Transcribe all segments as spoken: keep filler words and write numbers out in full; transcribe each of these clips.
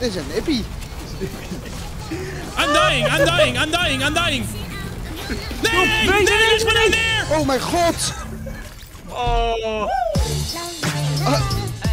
is een hippie. I'm dying, I'm dying, I'm dying, I'm dying. Nee, nee, nee, nee, er is maar één neer. Oh mijn god. Oh. Uh.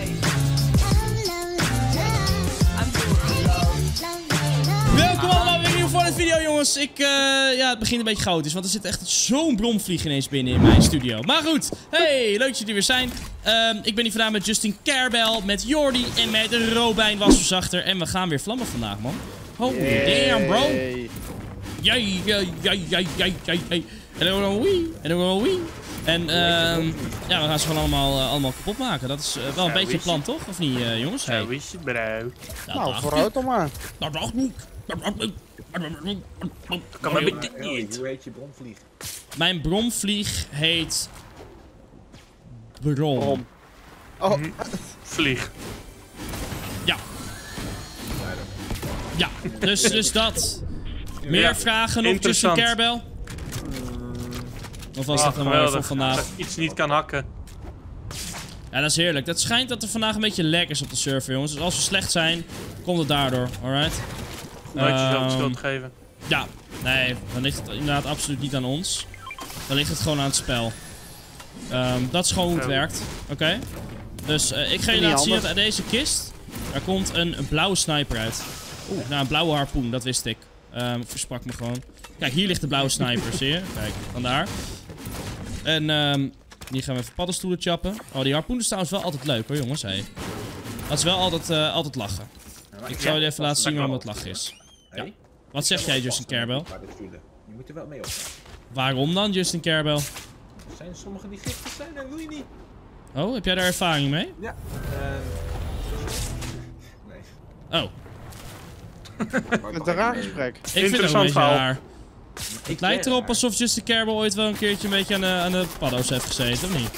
Welkom allemaal weer nieuw voor de video, jongens. Ik, uh, ja, het begint een beetje chaotisch, want er zit echt zo'n bromvlieg ineens binnen in mijn studio. Maar goed, hey, leuk dat jullie er weer zijn. Um, ik ben hier vandaag met Justin Kerbel, met Jordi en met Robijn Wasverzachter. En we gaan weer vlammen vandaag, man. Holy damn, bro. Jai, jai, jai, jai, jai, jai. En dan gaan we wee, en dan gaan we wee. En um, ja, we gaan ze gewoon allemaal, uh, allemaal kapot maken. Dat is uh, wel een beetje het plan, toch? Of niet, uh, jongens? Zo is het, bro. Nou, vooruit dan maar. Dat dacht ik. Kan maar met dit niet. Hoe heet je bromvlieg? Mijn bromvlieg heet... Brom. Brom. Oh. Vlieg. Ja. Ja, dus, dus dat. Meer Ja, vragen nog, Justin Kerbel? Of was dat Oh, dan maar voor geweldig. vandaag? Dat ik iets niet kan hakken. Ja, dat is heerlijk. Het schijnt dat er vandaag een beetje lag is op de server, jongens. Dus als we slecht zijn, komt het daardoor. Alright? Nooit jezelf de Ehm, schuld geven. Ja, nee, dan ligt het inderdaad absoluut niet aan ons. Dan ligt het gewoon aan het spel. Um, dat is gewoon hoe het Zo. werkt. Oké? Okay? Dus uh, ik ga je Niet laten zien dat handig. uit deze kist, daar komt een, een blauwe sniper uit. Oeh, nou, een blauwe harpoen, dat wist ik. Um, versprak me gewoon. Kijk, hier ligt de blauwe sniper, zie je? Kijk, vandaar. En um, hier gaan we even paddenstoelen chappen. Oh, die harpoen is trouwens wel altijd leuk hoor, jongens. Hey. Dat is wel altijd, uh, altijd lachen. Ik zal je even laten zien waarom het lachen is. Ja. Wat zeg jij, Justin Kerbel? Je moet er wel mee oppassen. Waarom dan, Justin Kerbel? Er zijn sommigen die giftig zijn, dat wil je niet. Oh, heb jij daar ervaring mee? Ja. Uh, nee. Oh, Met een raar gesprek. ik vind het ook een Interessant beetje verhaal. raar. Het lijkt erop alsof Justin Kerbel ooit wel een keertje een beetje aan de, aan de paddo's heeft gezeten, of niet?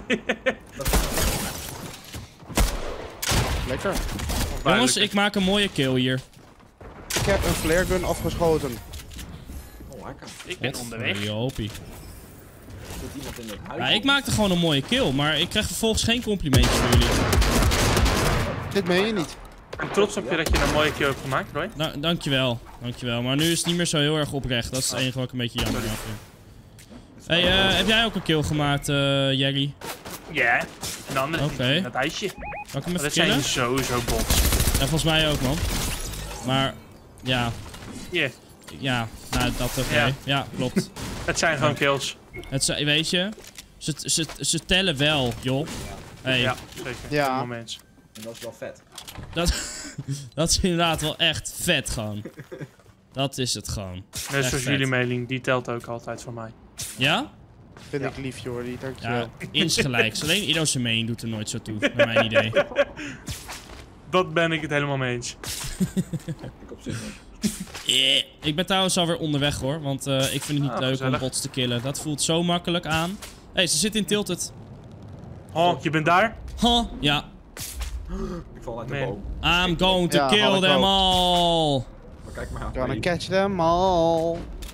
Lekker. Jongens, ik maak een mooie kill hier. Ik heb een flare gun afgeschoten. Oh, lekker. Ik ben onderweg. Jopie. Zit iemand in het huis? Ja, ik maakte gewoon een mooie kill, maar ik krijg vervolgens geen complimentjes van jullie. Dit meen je niet. Ik ben trots op je dat je een mooie kill hebt gemaakt, Roy. Nou, dankjewel. Dankjewel. Maar nu is het niet meer zo heel erg oprecht. Dat is het enige wat ik een beetje jammer vind. Hey, uh, heb jij ook een kill gemaakt, uh, Jerry? Ja. En de andere Oké. is dat ijsje. Kan ik hem even Dat killen? zijn sowieso bots. Ja, volgens mij ook, man. Maar, ja. Yeah. Ja, nou, dat oké. Ja. Ja, klopt. Het zijn gewoon kills. Het, ze- weet je, ze, ze, ze tellen wel, joh. Hey, Ja, zeker. Ja. Helemaal mee eens. En dat is wel vet. dat, dat is inderdaad wel echt vet, gewoon. Dat is het gewoon. Net Echt zoals vet. jullie mailing, die telt ook altijd voor mij. Ja? Vind Ja. ik lief, Jordi. Dankjewel. Ja, insgelijks. Alleen Ido's main doet er nooit zo toe, naar mijn idee. Dat ben ik het helemaal mee eens. Ik op zich niet. Yeah. Ik ben trouwens alweer onderweg hoor, want uh, ik vind het niet Ah, leuk gezellig. om bots te killen. Dat voelt zo makkelijk aan. Hé, hey, ze zit in Tilted. Oh, je bent daar? Huh, ja. Ik val uit de Man. boom. I'm going to Ja, had kill ik them ook. all. Maar kijk maar aan. Gonna catch them all.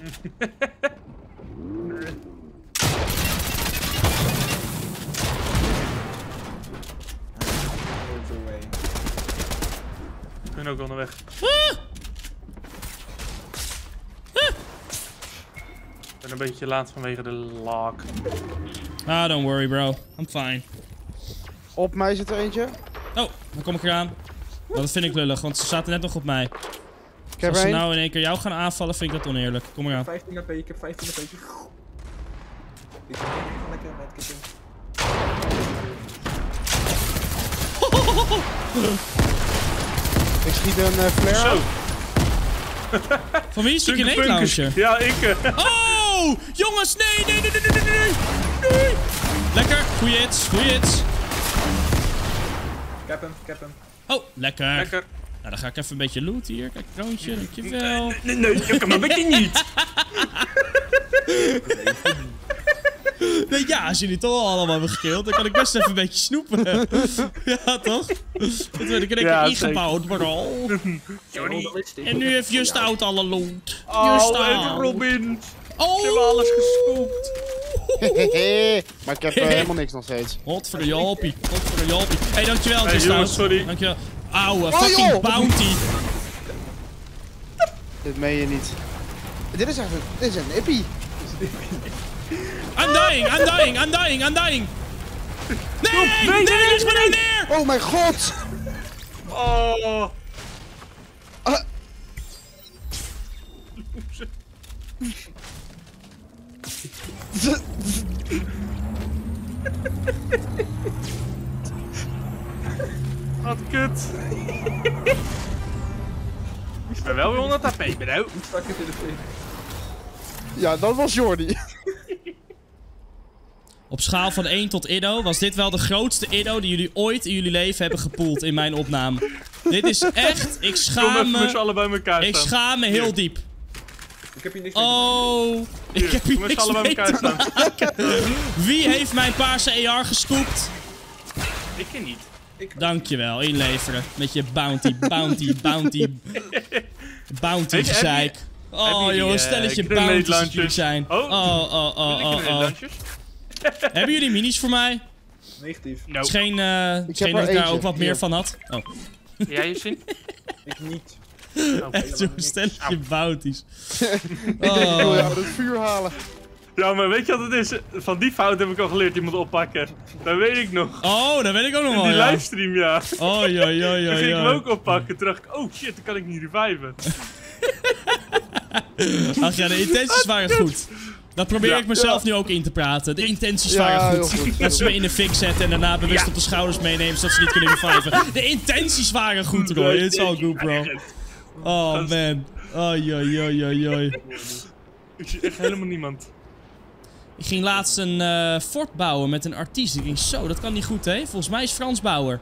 Overway. Ik ben ook onderweg. Ik ben een beetje laat vanwege de lock. Ah, don't worry bro. I'm fine. Op mij zit er eentje. Oh, dan kom ik eraan. Nou, dat vind ik lullig, want ze zaten net nog op mij. Ik heb Als ze er nou in één keer jou gaan aanvallen, vind ik dat oneerlijk. Kom eraan. vijftien H P, ik heb vijftien H P. Ik ga lekker met kippen. Ik schiet een uh, flare Zo. af. Van wie is die Sunken grenade punkers. launcher? Ja, ik. eh. Oh! Jongens, nee, nee, nee, nee, nee, nee, nee, nee. Lekker, goeie hits, goeie hits. Ik heb hem, ik heb hem. Oh, lekker. Lekker. Nou, dan ga ik even een beetje looten hier. Kijk, kroontje, dankjewel. Nee, nee, ik kan maar weet je niet. Nee, ja, als jullie toch al allemaal hebben gekild, dan kan ik best even een beetje snoepen. Ja, toch? Dat werd ik in één Ja, keer ingebouwd, bro. Jordi. En nu heeft Just Out alle loot. Oh, Just en Out. Robin. Oh! Ze hebben alles gescoopt. Maar ik heb uh, helemaal niks nog steeds. Hot voor de Jopie. Hot voor de Jopie. Hé, hey, dankjewel, Hey, Just jongens, Out. sorry. Dankjewel. Ouwe, Oh, fucking joh. bounty. Dit meen je niet. Dit is echt een, dit is een ippie. I'm dying, I'm dying, I'm dying, I'm dying. Nee, nee, nee, ligt me nou neer. Oh mijn god! Oh. Ah. Wat kut. Ik ben wel weer onder het tapijt, bro. Hoe stak het in de fik? Ja, dat was Jordi. Op schaal van één tot Iddo was dit wel de grootste Iddo die jullie ooit in jullie leven hebben gepoeld in mijn opname. Dit is echt, ik Kom schaam even met z'n me, allen bij elkaar ik staan. schaam me heel diep. Ik heb hier niks mee. Oh, ik heb hier Kom met z'n niks allen bij mee elkaar te staan. maken. Wie heeft mijn paarse A R gescoopt? Ik ken niet. Dankjewel, inleveren. Met je bounty, bounty, bounty. Bounty Heb je- gezeik. heb Oh je die, jongens, eh, stelletje grenade bounties dat launchers? jullie zijn. Oh. Oh, oh, oh, Wil oh, ik oh. een oh. dansjes? Hebben jullie minis voor mij? Negatief. No. Het is geen, eh het is heb geen er dat ik daar eentje. ook wat meer Hier. van had. Oh, Jij je zin? Ik niet. echt zo'n stelletje bounties. Ik wil Oh. jou het vuur halen. Ja, maar weet je wat het is? Van die fout heb ik al geleerd iemand oppakken. Dat weet ik nog. Oh, dat weet ik ook nog In wel, die ja. livestream, ja. Oh, joi, joi, Toen joi, ging ik hem joi. ook oppakken. Toen dacht ik, oh shit, dan kan ik niet reviven. Ach ja, de intenties waren goed. Dat probeer Ja. ik mezelf nu ook in te praten. De intenties Ja, waren heel goed. goed. Dat ze me in de fik zetten en daarna bewust Ja. op de schouders meenemen zodat ze niet kunnen reviven. De intenties waren goed, Roy. It's all good, bro. Oh, man. Oh, joi, joi, joi, joi. Ik zie echt helemaal niemand. Ik ging laatst een eh, fort bouwen met een artiest. Ik ging zo, dat kan niet goed, hè? Volgens mij is Frans Bauer.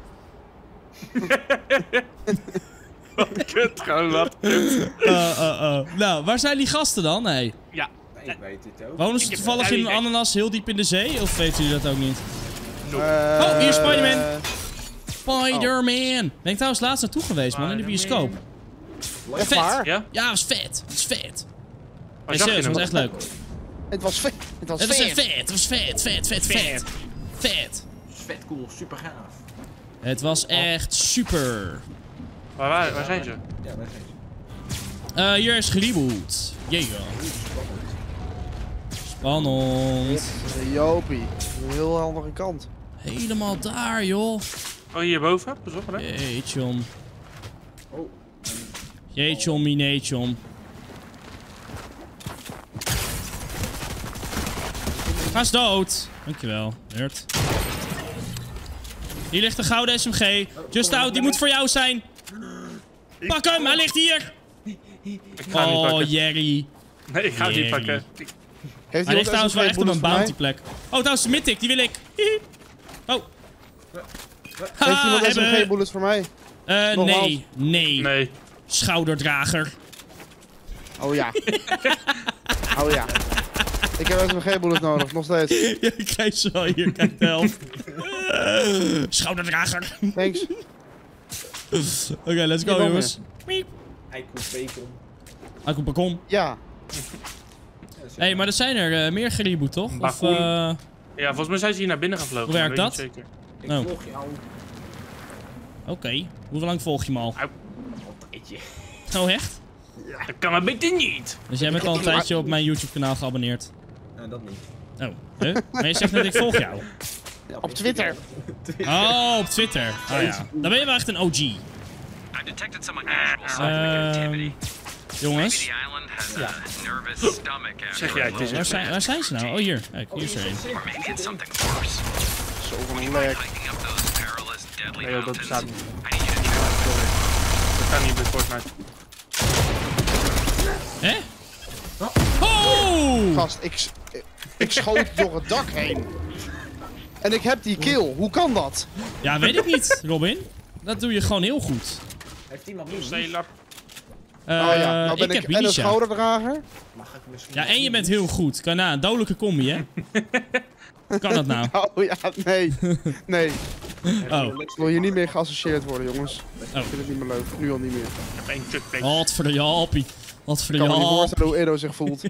Wat kut, gewoon wat kut. Uh, uh, uh. Nou, waar zijn die gasten dan? Nee. Ja. Nee, ik weet het ook. Wonen ze Ik heb toevallig geen in een idee. ananas heel diep in de zee? Of weten jullie dat ook niet? Oh, hier is Spider-Man. Spider-Man! Ben ik trouwens laatst naartoe geweest, man, in de bioscoop. Echt Vet. waar? Ja? Ja, het was vet. Het was vet. Waar Nee, zag je serieus, het hem? was echt leuk. Het was vet. Het was Het was vet. echt vet. Het was vet, vet, vet, vet. Vet. Vet. Vet cool, super gaaf. Het was echt super. Waar, waar, waar zijn ze? Ja, daar zijn ze. Eh, hier is gereboot. Yeah. Spannend. Jopie. Een heel andere kant. Helemaal daar, joh. Oh, hierboven? Pas op, hè? Jeetjom. Oh, Jeetjom, mineetjom. Ga eens dood. Dankjewel, nerd. Hier ligt een gouden S M G. Just out, die moet voor jou zijn. Pak hem, hij ligt hier. Ik ga hem niet Oh, pakken. Jerry. Nee, ik ga hem niet Jerry. pakken. Ik- Heeft Hij iemand ligt trouwens wel echt op een S M G bullets bountyplek. Oh, trouwens, Mythic, die wil ik. Hihi. Oh. voor mij? Heeft Haha, iemand S M G hebben. bullets voor mij? Eh, Nogmaals. nee. Nee. Nee. Schouderdrager. Oh ja. Oh ja. Ik heb S M G bullets nodig, nog steeds. Ja, ik krijg ze wel hier, kijk de helft. Schouderdrager. Thanks. Oké, let's go, Hier, jongens. eikel, bacon. Akku Bakon. Ja. Hé, hey, maar er zijn er uh, meer gereboot, toch? Of, Bakon. uh, Ja, volgens mij zijn ze hier naar binnen gevlogen. Hoe werkt maar weet dat? niet zeker. Ik Oh. volg jou Oké. Hoe lang volg je me al? al een tijdje. Oh, echt? Dat kan maar beter niet. Dus jij bent al een tijdje op mijn YouTube-kanaal geabonneerd. Nou, dat niet. Oh, huh? Maar je zegt net, ik volg jou. Ja, Op Twitter. Oh, op Twitter. Oh ja. Dan ben je wel echt een O G. I detected some unusual signs of activity. Ehm, jongens. The island has a nervous stomach Zeg after jij, a het is Waar zijn, waar zijn ze nou? Oh, hier. Kijk, hier is er een. Or maybe it's something worse. Zo van een lek. Hiking up those perilous, deadly Nee, joh, dat mountains. bestaat niet. I need you to Dat kan niet bij Fortnite. Hè? Oh! Gast, ik, s- ik schoot door het dak heen. En ik heb die kill. Hoe kan dat? Ja, weet ik niet, Robin. Dat doe je gewoon heel goed. Heeft iemand niet? Zeelap. Eh, oh ja, nou ben ik ik, heb en een Minisha. schouderdrager. Mag ik misschien... Ja, en je bent heel goed. Kan na, een dodelijke combi, hè? Kan dat nou? Oh ja, nee. Nee. Oh. Ik wil hier niet meer geassocieerd worden, jongens. Ik Oh. vind het niet meer leuk. Nu al niet meer. Ik Ik heb één kutpik. Wat voor de jappie. Wat voor de kan me niet jappie. voorstellen hoe Edo zich voelt.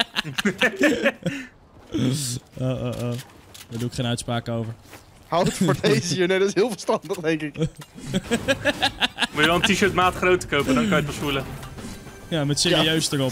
Oh, oh, oh. Daar doe ik geen uitspraak over. Houd het voor deze hier. Nee, dat is heel verstandig, denk ik. je wel een t-shirt maat groot kopen, dan kan je het pas voelen. Ja, met serieus erop.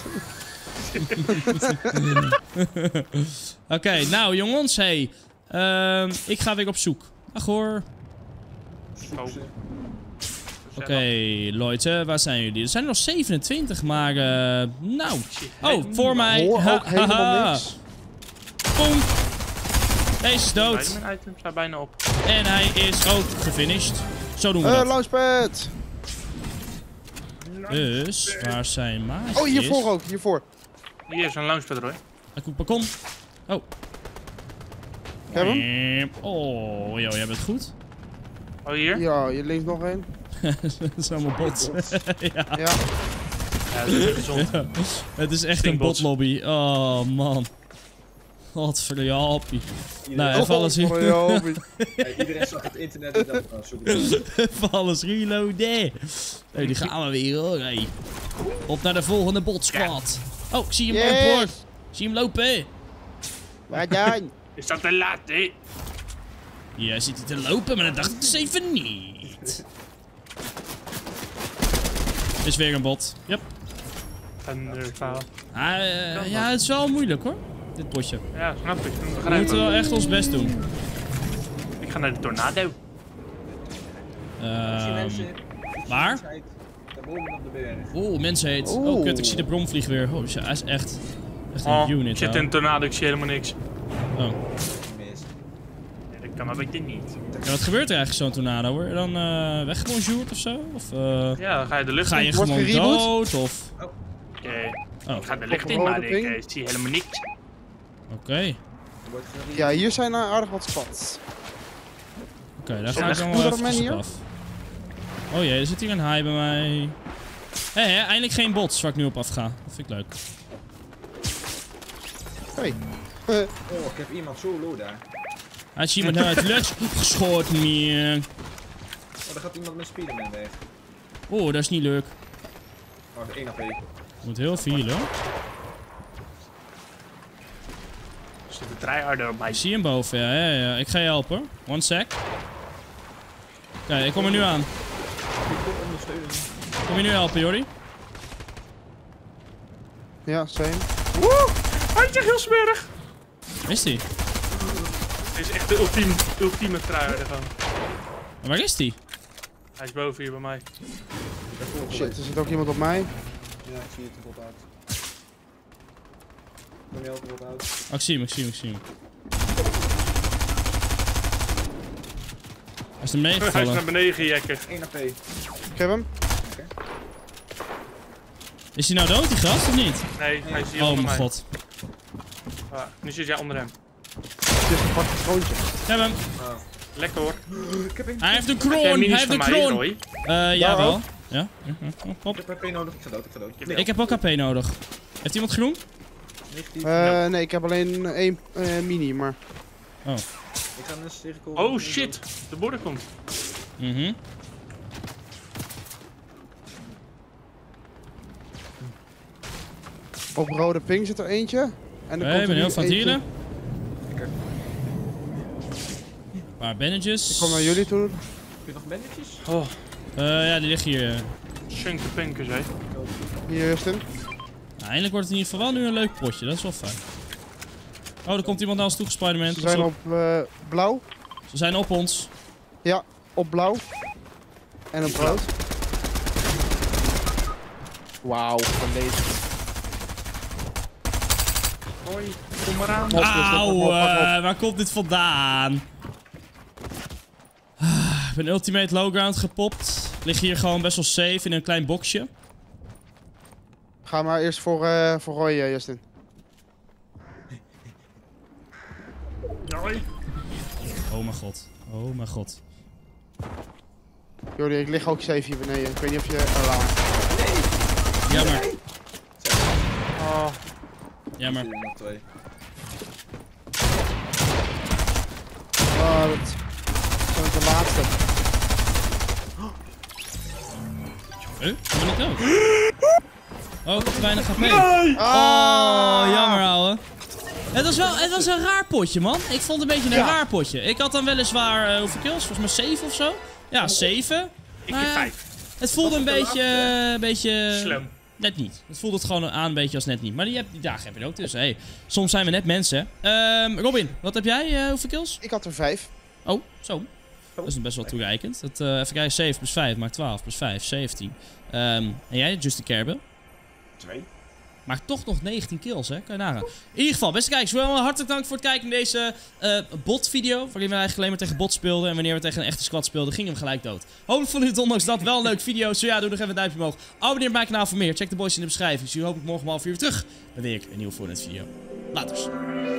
Oké, okay, nou jongens, hey. Uh, ik ga weer op zoek. Ach hoor. Oh. Oké, okay, Leute, waar zijn jullie? Er zijn er nog zevenentwintig, maar uh, nou. Oh, voor mij. Hoor Ha, ook helemaal haha. niks. Boom. Deze is dood. Mijn item staat bijna op. En hij is ook gefinished. Zo doen we Eh, dat. launchpad. Dus, waar zijn maatjes? Oh, hiervoor ook, hiervoor. Hier is een launchpad, Roy. Ik moet balkon. Oh. Heb hem? Oh, joh, jij bent goed. Oh, hier? Ja, hier links nog één. Dat is allemaal bot. Ja. Ja. Ja, dat is niet gezond. Ja. Het is echt een Stinkbots. botlobby. Oh, man. Wat voor een jappie. Nou, even alles, Oh, re joh. Ja, iedereen zag het internet en dacht, oh, zoek het op. even alles reloaden. Hey, die gaan we weer hoor. Hey. Op naar de volgende botsquad. Oh, ik zie hem Yes. lopen hoor. Ik zie hem lopen. Waar dan? Is dat te laat, hè? Ja, zit hij te lopen, maar dat dacht ik dus even niet. Is weer een bot. Yep. Thunderfall. Ah, uh, ja, het is wel moeilijk hoor. Dit potje. Ja, snap ik. We We gaan moeten wel even. echt ons best doen. Ik ga naar de tornado. Ik zie Ehm mensen. waar? Daarboven op de berg. Oeh, mensen heet. Oeh. Oh, kut, ik zie de bromvlieg weer. Oh, shit, hij is echt. Echt een Oh, unit. ik zit hoor. in een tornado, ik zie helemaal niks. Oh. Mis. Nee, dat kan maar weet je niet. Ja, wat gebeurt er eigenlijk zo'n tornado hoor? Dan uh, weggebonjourd of zo? Of uh, Ja, dan ga je de lucht ga in. je Wordt gewoon gereboot? dood? Of. Oké. Oh, Ik ga de Op lucht een in, rode maar ik ping? eh, zie helemaal niks. oké. Er wordt gereden. Ja, hier zijn uh, aardig wat spots. Oké, daar Zo, ga ik leg dan wel Spoederman even hier? op af. Oh jee, er zit hier een haai bij mij. Hé, hey, eindelijk geen bots waar ik nu op afga. Dat vind ik leuk. Hey. Oh, ik heb iemand zo low daar. Hij is iemand uit het lucht geschoten, man. Oh, daar gaat iemand met Spiderman weg. Oh, dat is niet leuk. Oh, de één A P. Moet heel veel, hoor. Er zit een tryharder op mij. Ik zie hem boven, ja, ja, ja. Ik ga je helpen, hoor. One sec. Kijk, ik kom er nu aan. Ik kom ondersteunen. Kom je nu helpen, Jordi? Ja, same. Woe! Hij is echt heel smerig. Is die? Dit is echt de ultieme, ultieme tryharder van. Waar is die? Hij is boven hier bij mij. Shit, er zit ook iemand op mij. Ja, ik zie het er wat uit. Kom je ook wat uit. Oh, ik zie hem, ik zie hem, ik zie hem. Hij is er Hij is naar meegevallen. beneden gejekken. één A P. Ik heb hem. Is hij nou dood, die gast, of niet? Nee, hij is hier Oh onder mijn mij. god. Ah, nu zit jij onder hem. Het is een fucking kroontje. Ik heb hem. Lekker hoor. Ik heb één. Hij heeft een Heb jij kroon, hij minis heeft van een mij, kroon. Roy? Eh, jawel. Ja? Hop. Ik heb A P nodig. Ik ga dood, ik ga dood. Nee, Ik heb ook H P nodig. Heeft iemand groen? negatief. Eh, nee, ik heb alleen één eh, mini, maar... Oh. Ik ga een cirkel. Oh shit, de border komt. Mhm. Op rode ping zit er eentje. En er Hey, komt ik er ben heel nu van het eentje. healen. Een paar bandages. Ik kom naar jullie toe. Heb je nog bandetjes? Oh, Eh, ja, die liggen hier. eh. chunky pinkers, hè. Hier, Justin. Nou, eindelijk wordt het in ieder geval wel nu een leuk potje. Dat is wel fijn. Oh, er komt iemand naar ons toe, Spider-Man. Ze Pas zijn op. op eh, blauw. Ze zijn op ons. Ja, op blauw. En op rood. Wauw, gelezen. Hoi, kom maar aan. Mop, dus dat Auw, mop, mop, mop. eh, waar komt dit vandaan? Ah, ik ben ultimate low ground gepopt. Lig hier gewoon best wel safe in een klein boxje. Ga maar eerst voor, eh voor Roy, eh, Justin. Hoi. Oh mijn god. Oh mijn god. Jordi, ik lig ook safe hier beneden. Ik weet niet of je... Oh, laat maar. Jammer. Oh, Jammer. Er nog twee. Oh, dat... Dat is de laatste. Huh? Ik ben ik dood. Oh, ik heb te weinig H P. nee! Oh, jammer ouwe. Het was wel het was een raar potje, man. Ik vond het een beetje een Ja. raar potje. Ik had dan weliswaar, uh, hoeveel kills? Volgens mij zeven of zo. Ja, zeven. Ik Maar heb ja, vijf. Het voelde een Dat was beetje... te een beetje... Slim. Net niet. Het voelt het gewoon aan een beetje als net niet. Maar die, heb, die dagen heb je ook tussen. Hey, soms zijn we net mensen. Ehm Robin, wat heb jij? Uh, hoeveel kills? Ik had er vijf. Oh, zo. Dat is best wel toereikend. Dat, uh, even kijken, zeven plus vijf maakt twaalf plus vijf, zeventien. Um, en jij, Justin Kerbel? Twee. Maar toch nog negentien kills, hè? Kan je nagaan. In ieder geval, beste kijkers, wel hartelijk dank voor het kijken naar deze uh, bot-video. Waarin we eigenlijk alleen maar tegen bots speelden. En wanneer we tegen een echte squad speelden, ging hem gelijk dood. Hopelijk vonden jullie het ondanks dat wel een leuke video. Zo ja, doe nog even een duimpje omhoog. Abonneer op mijn kanaal voor meer. Check de boys in de beschrijving. Zie je hopelijk morgen om half vier terug. Dan weer ik een nieuwe Fortnite video. Laters.